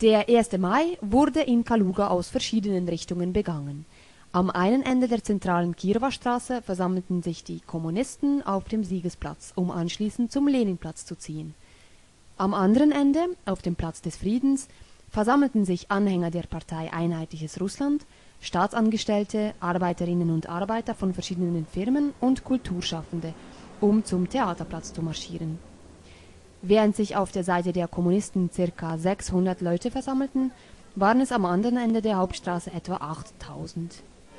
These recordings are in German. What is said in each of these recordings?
Der 1. Mai wurde in Kaluga aus verschiedenen Richtungen begangen. Am einen Ende der zentralen Kiewer Straße versammelten sich die Kommunisten auf dem Siegesplatz, um anschließend zum Leninplatz zu ziehen. Am anderen Ende, auf dem Platz des Friedens, versammelten sich Anhänger der Partei Einheitliches Russland, Staatsangestellte, Arbeiterinnen und Arbeiter von verschiedenen Firmen und Kulturschaffende, um zum Theaterplatz zu marschieren. Während sich auf der Seite der Kommunisten ca. 600 Leute versammelten, waren es am anderen Ende der Hauptstraße etwa 8000.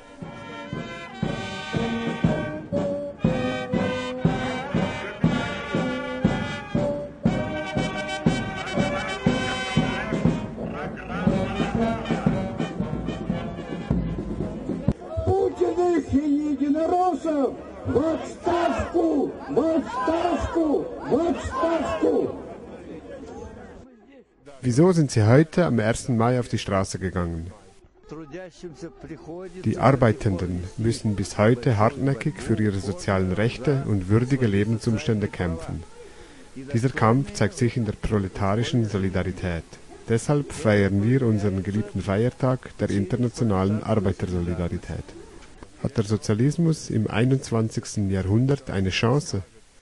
Wieso sind Sie heute am 1. Mai auf die Straße gegangen? Die Arbeitenden müssen bis heute hartnäckig für ihre sozialen Rechte und würdige Lebensumstände kämpfen. Dieser Kampf zeigt sich in der proletarischen Solidarität. Deshalb feiern wir unseren geliebten Feiertag der internationalen Arbeitersolidarität. Hat der Sozialismus im 21. Jahrhundert eine Chance?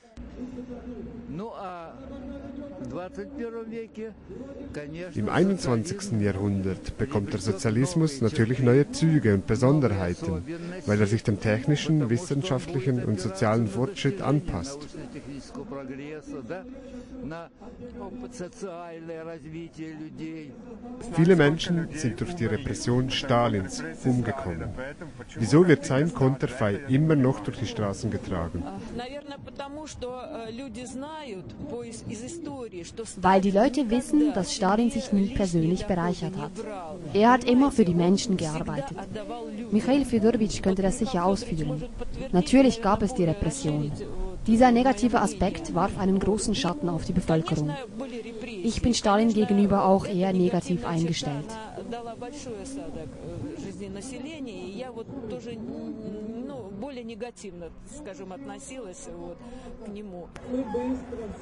Im 21. Jahrhundert bekommt der Sozialismus natürlich neue Züge und Besonderheiten, weil er sich dem technischen, wissenschaftlichen und sozialen Fortschritt anpasst. Viele Menschen sind durch die Repression Stalins umgekommen. Wieso wird sein Konterfei immer noch durch die Straßen getragen? Weil die Leute wissen, dass Stalin sich nie persönlich bereichert hat. Er hat immer für die Menschen gearbeitet. Michail Fjodorowitsch könnte das sicher ausführen. Natürlich gab es die Repression. Dieser negative Aspekt warf einen großen Schatten auf die Bevölkerung. Ich bin Stalin gegenüber auch eher negativ eingestellt.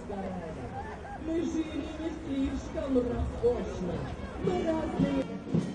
Мы жили не слишком роскошно. Мы разве